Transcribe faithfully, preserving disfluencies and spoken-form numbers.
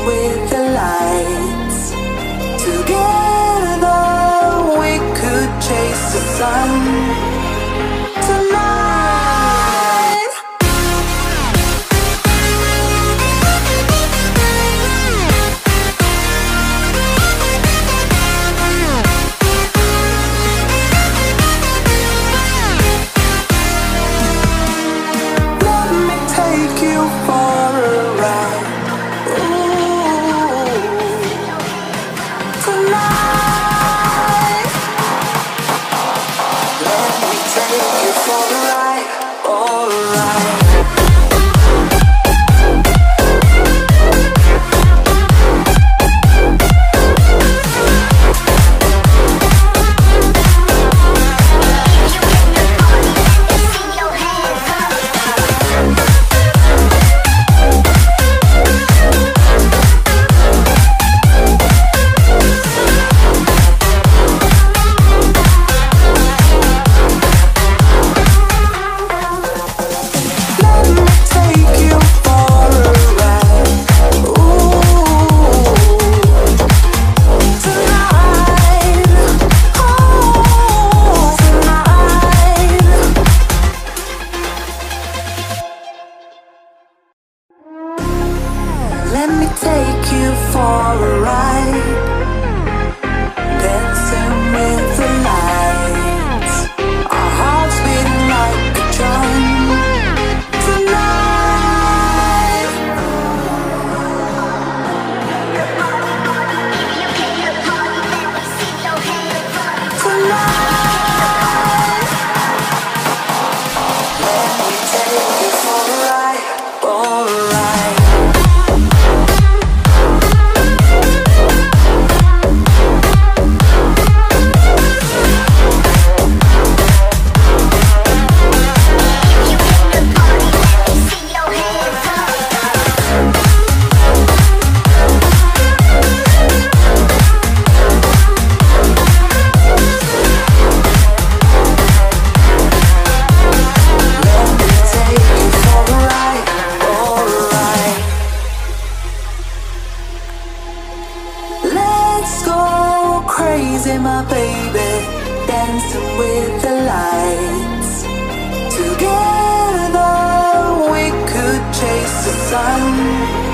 with the lights. Together we could chase the sun tonight. Let me take you for a ride. Ooh, tonight. Let me take you for a ride. Alright. Let me take you for a ride, dancing with the lights, our hearts beating like a drum tonight. Tonight. Let me take you for a ride, alright. Let's go crazy, my baby, dancing with the lights. Together we could chase the sun